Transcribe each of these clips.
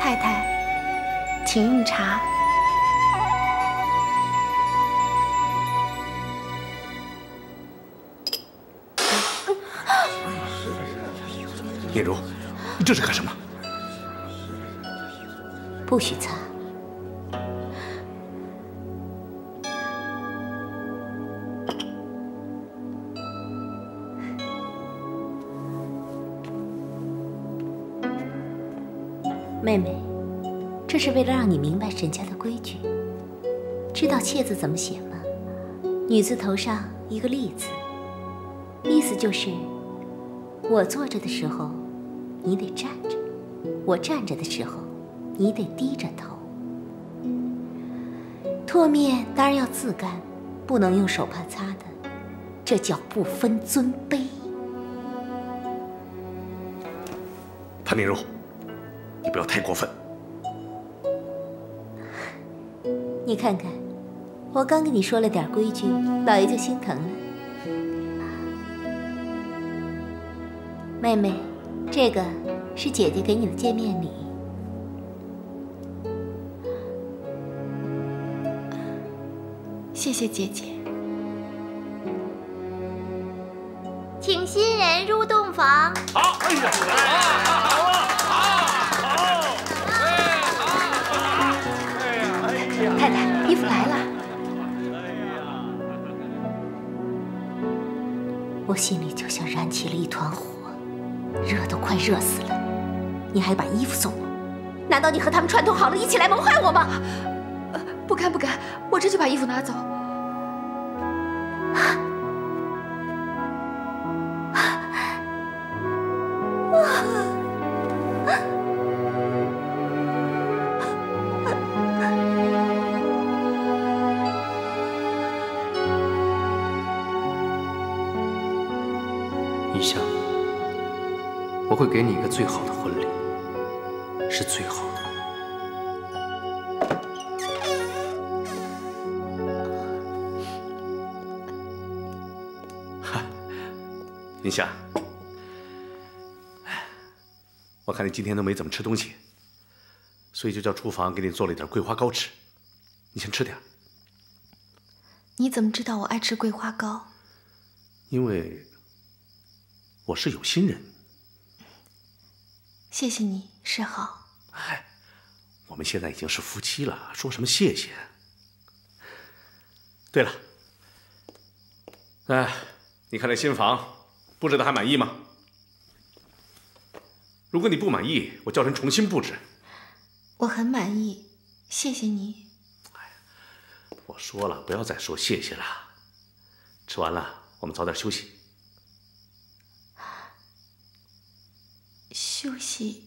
太太，请用茶。 念如，你这是干什么？ 不许擦。妹妹，这是为了让你明白沈家的规矩。知道“妾”字怎么写吗？女字头上一个立字，意思就是我坐着的时候，你得站着；我站着的时候，你得低着头。唾面当然要自干，不能用手帕擦的，这叫不分尊卑。 谭念如，你不要太过分。 你看看，我刚跟你说了点规矩，老爷就心疼了。妹妹，这个是姐姐给你的见面礼。 谢谢姐姐。 请新人入洞房。 好，哎呀，好啊，好， 太太，衣服来了。 我心里就像燃起了一团火，热都快热死了。你还把衣服送我？难道你和他们串通好了，一起来谋害我吗？ 不敢不敢，我这就把衣服拿走。 你想，我会给你一个最好的婚礼，是最好的。 宁夏，我看你今天都没怎么吃东西，所以就叫厨房给你做了一点桂花糕吃，你先吃点。 你怎么知道我爱吃桂花糕？ 因为我是有心人。 谢谢你，世豪。 哎，我们现在已经是夫妻了，说什么谢谢？对了，你看这新房布置的还满意吗？如果你不满意，我叫人重新布置。 我很满意，谢谢你。 哎呀，我说了，不要再说谢谢了。吃完了，我们早点休息。 休息，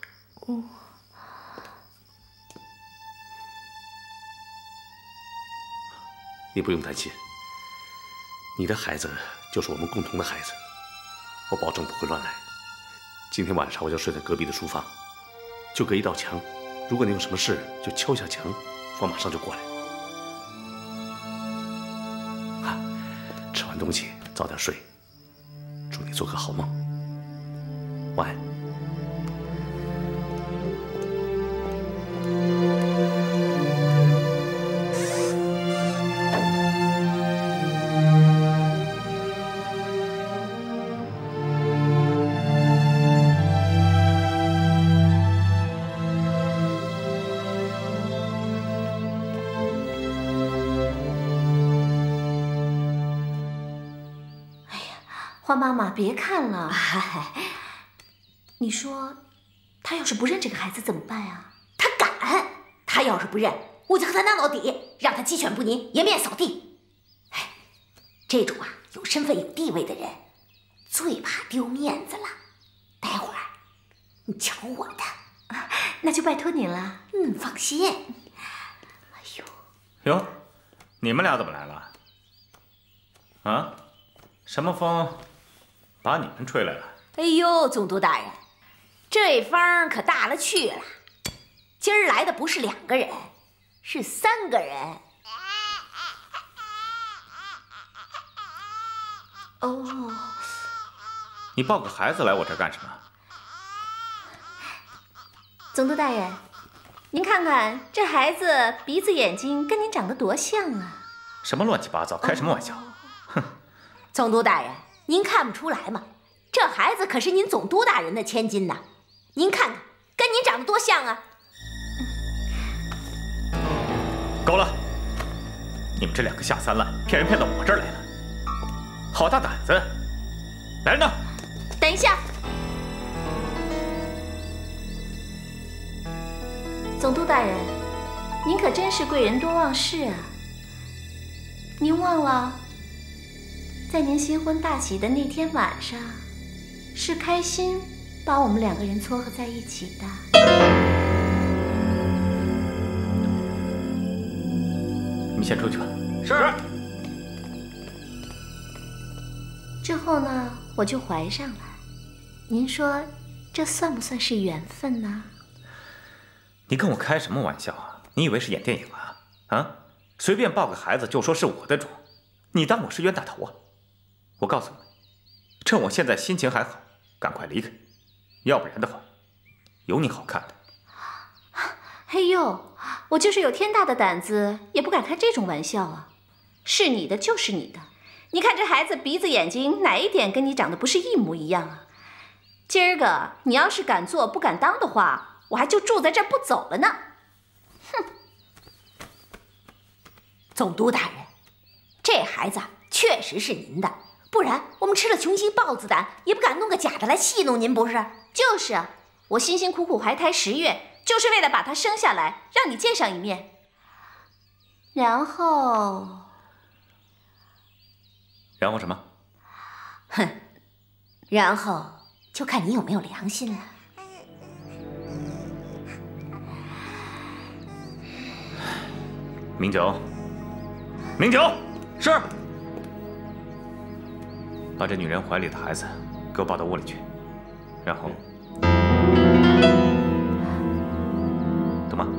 你不用担心，你的孩子就是我们共同的孩子，我保证不会乱来。今天晚上我就睡在隔壁的书房，就隔一道墙。如果你有什么事，就敲下墙，我马上就过来。吃完东西早点睡，祝你做个好梦，晚安。 花妈妈，别看了。你说，他要是不认这个孩子怎么办啊？他敢！他要是不认，我就和他闹到底，让他鸡犬不宁，颜面扫地。哎，这种有身份有地位的人，最怕丢面子了。待会儿你瞧我的，那就拜托你了。放心。哎呦， 哟，你们俩怎么来了？啊？什么风把你们吹来了？ 哎呦，总督大人，这风可大了去了。今儿来的不是2个人，是3个人。 哦， 你抱个孩子来我这儿干什么？ 总督大人，您看看这孩子鼻子眼睛跟您长得多像啊！ 什么乱七八糟，开什么玩笑？哼！ 总督大人，您看不出来吗？这孩子可是您总督大人的千金呐！您看看，跟您长得多像啊！ 够了！你们这两个下三滥，骗人骗到我这儿来了，好大胆子！来人呐！ 等一下，总督大人，您可真是贵人多忘事啊！您忘了，在您新婚大喜的那天晚上，是开心把我们两个人撮合在一起的。 你们先出去吧。 是。 之后呢，我就怀上了。您说，这算不算是缘分呢？ 你跟我开什么玩笑啊？你以为是演电影啊？啊，随便抱个孩子就说是我的种，你当我是冤大头啊？我告诉你，趁我现在心情还好，赶快离开，要不然的话，有你好看的。 哎呦，我就是有天大的胆子，也不敢开这种玩笑啊！是你的就是你的，你看这孩子鼻子眼睛哪一点跟你长得不是一模一样啊？今儿个你要是敢做不敢当的话，我还就住在这儿不走了呢。哼！总督大人，这孩子确实是您的，不然我们吃了穷心豹子胆，也不敢弄个假的来戏弄您，不是？就是啊，我辛辛苦苦怀胎10月，就是为了把他生下来，让你见上一面。然后什么？ 哼，然后就看你有没有良心了。 明九，明九， 是。 把这女人怀里的孩子给我抱到屋里去，然后，懂吗？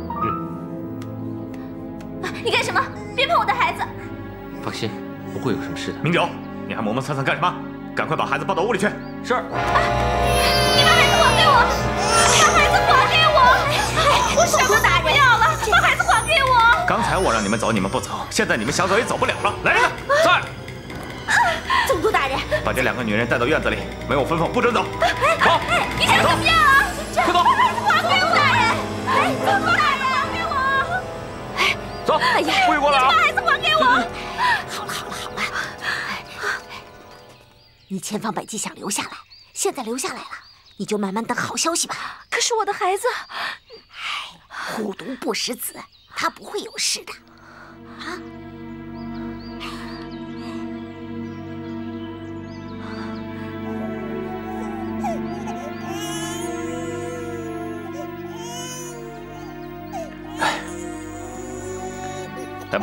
你干什么？别碰我的孩子！ 放心，不会有什么事的。 明九，你还磨磨蹭蹭干什么？赶快把孩子抱到屋里去。 是。 你把孩子还给我！把孩子还给我！我什么都不要了，把孩子还给我！ 刚才我让你们走，你们不走，现在你们想走也走不了了。来人呐，在！ 总督大人， 把这2个女人带到院子里，没有吩咐不准走。走， 你想怎么样啊？ 快走！ 还给我！大人，总督大人，还给我！ 走， 哎呀， 不许过来啊！ 把孩子还给我！好了，你千方百计想留下来，现在留下来了，你就慢慢等好消息吧。可是我的孩子，虎毒不食子，他不会有事的。啊？ 来吧，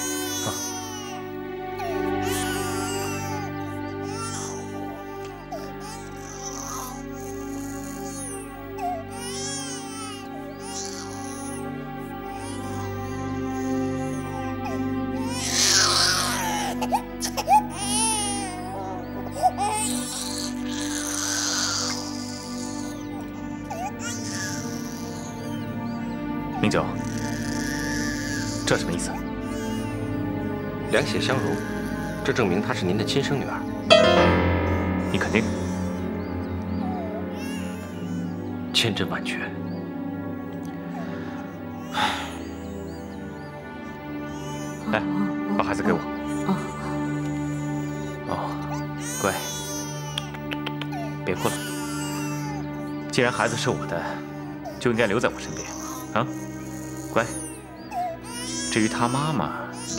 明九，这什么意思？ 两血相融，这证明她是您的亲生女儿。 你肯定？ 千真万确。 来，把孩子给我。哦，乖，别哭了。既然孩子是我的，就应该留在我身边，啊，乖。至于他妈妈，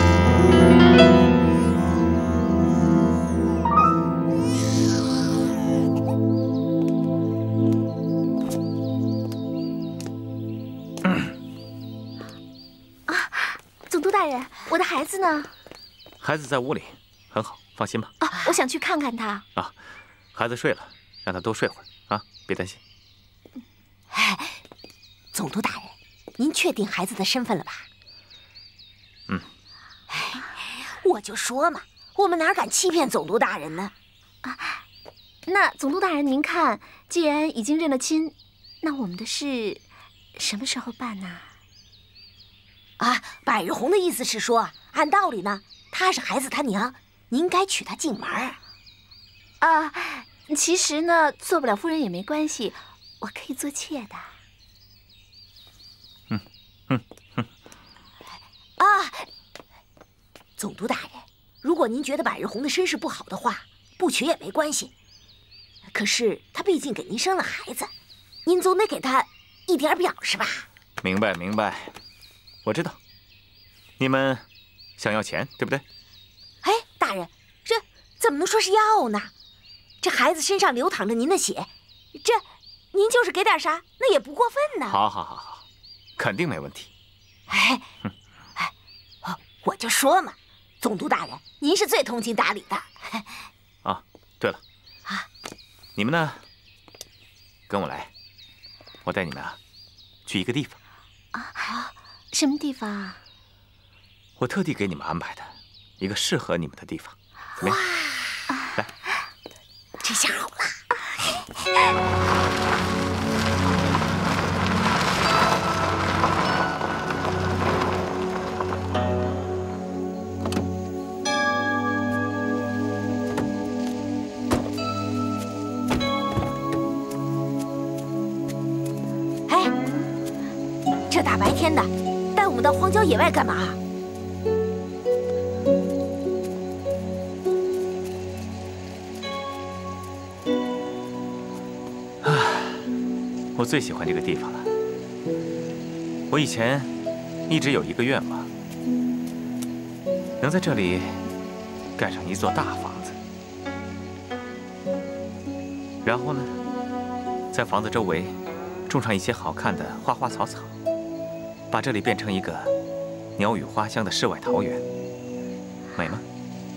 总督大人，我的孩子呢？ 孩子在屋里，很好，放心吧。 啊，我想去看看他。 啊，孩子睡了，让他多睡会儿啊，别担心。 哎，总督大人，您确定孩子的身份了吧？ 嗯。 哎，我就说嘛，我们哪敢欺骗总督大人呢？啊，那总督大人您看，既然已经认了亲，那我们的事什么时候办呢？ 啊，百日红的意思是说，按道理呢，她是孩子他娘，你应该娶她进门。 啊，其实呢，做不了夫人也没关系，我可以做妾的。 啊，总督大人，如果您觉得百日红的身世不好的话，不娶也没关系。可是她毕竟给您生了孩子，您总得给她一点表示吧？ 明白明白，我知道，你们想要钱，对不对？ 哎，大人，这怎么能说是要呢？这孩子身上流淌着您的血，这您就是给点啥，那也不过分呢。 好，好，好，好，肯定没问题。 哎，我就说嘛，总督大人，您是最通情达理的。 啊，对了，你们呢，跟我来，我带你们去一个地方。 啊，什么地方啊？ 我特地给你们安排的一个适合你们的地方，怎么样？来， 这下好了。哎，这大白天的，带我们到荒郊野外干嘛？ 我最喜欢这个地方了。我以前一直有一个愿望，能在这里盖上一座大房子，然后呢，在房子周围种上一些好看的花花草草，把这里变成一个鸟语花香的世外桃源，美吗？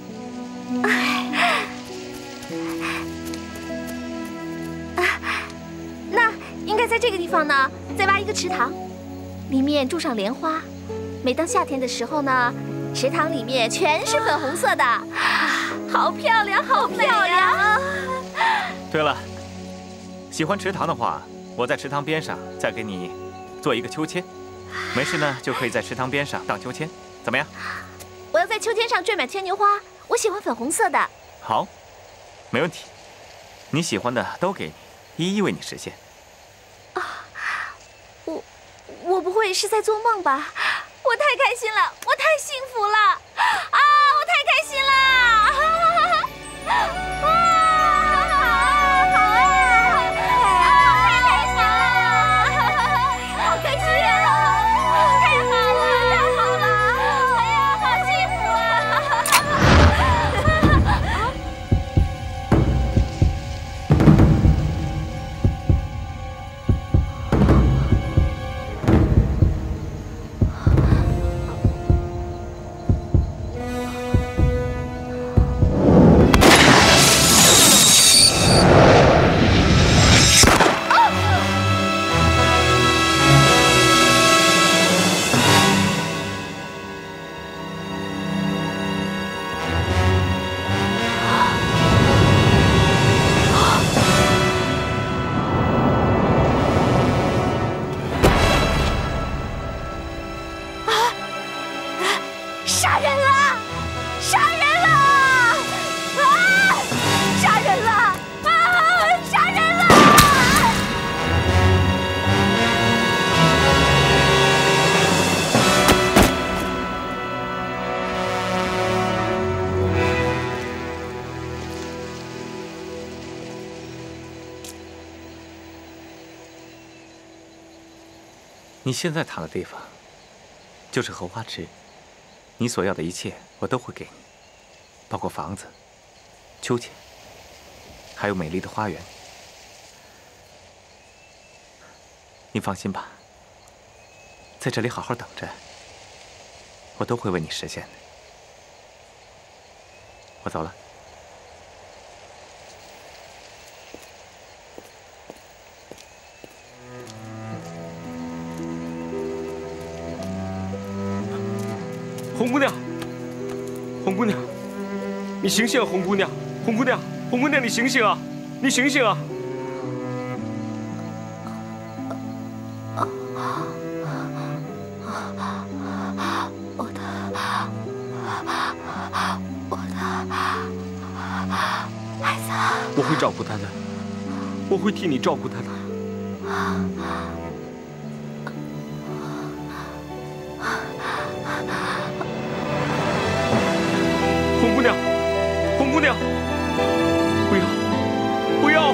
应该在这个地方呢，再挖一个池塘，里面种上莲花。每当夏天的时候呢，池塘里面全是粉红色的，好漂亮，好漂亮！ 对了，喜欢池塘的话，我在池塘边上再给你做一个秋千，没事呢就可以在池塘边上荡秋千，怎么样？ 我要在秋千上缀满牵牛花，我喜欢粉红色的。 好，没问题，你喜欢的都给你，一一为你实现。 我不会是在做梦吧？我太开心了，我太幸福了啊！我太开心了！好太开心了！好开心啊！太好了，太好了！哎呀，好幸福啊！杀人了！杀人了！啊！杀人了！啊！杀人了！ 你现在躺的地方，就是荷花池。你所要的一切，我都会给你，包括房子、秋千，还有美丽的花园。你放心吧，在这里好好等着，我都会为你实现的。我走了。 红姑娘，红姑娘，你醒醒啊！红姑娘，红姑娘，红姑娘，你醒醒啊！你醒醒啊！ 会照顾他的，我会替你照顾他的。红姑娘，红姑娘，不要，不要！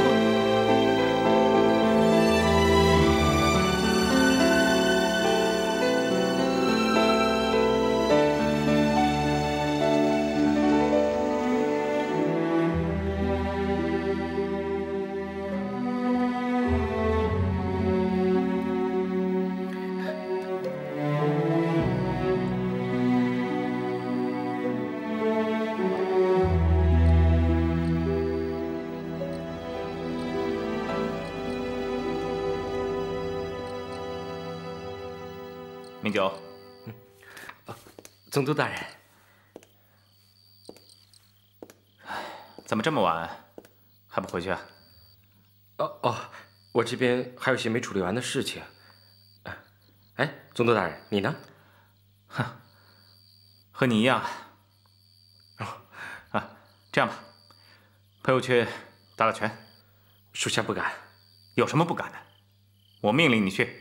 明九， 总督大人， 怎么这么晚还不回去啊？ 我这边还有些没处理完的事情。哎，总督大人，你呢？ 哼，和你一样。这样吧，陪我去打打拳。 属下不敢。 有什么不敢的？我命令你去。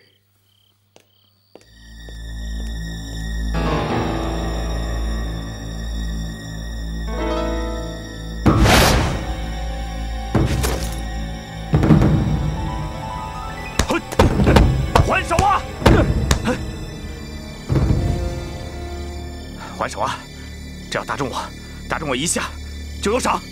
还手啊！还手啊！只要打中我一下，就有赏。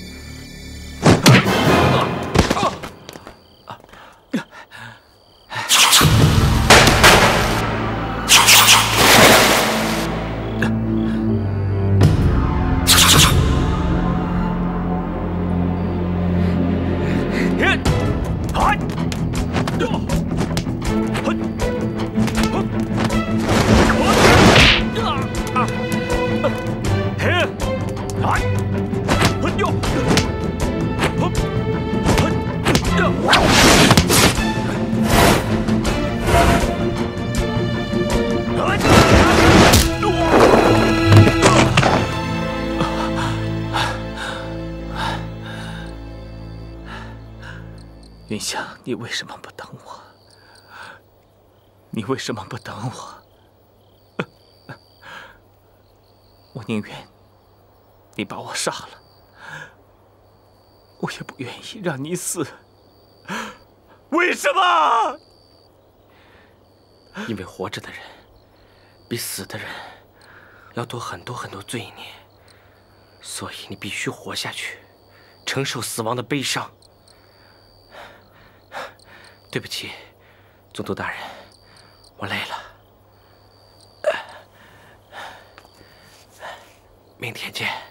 云香，你为什么不等我？你为什么不等我？我宁愿你把我杀了，我也不愿意让你死。为什么？ 因为活着的人比死的人要多很多很多罪孽，所以你必须活下去，承受死亡的悲伤。对不起，总督大人，我累了。明天见。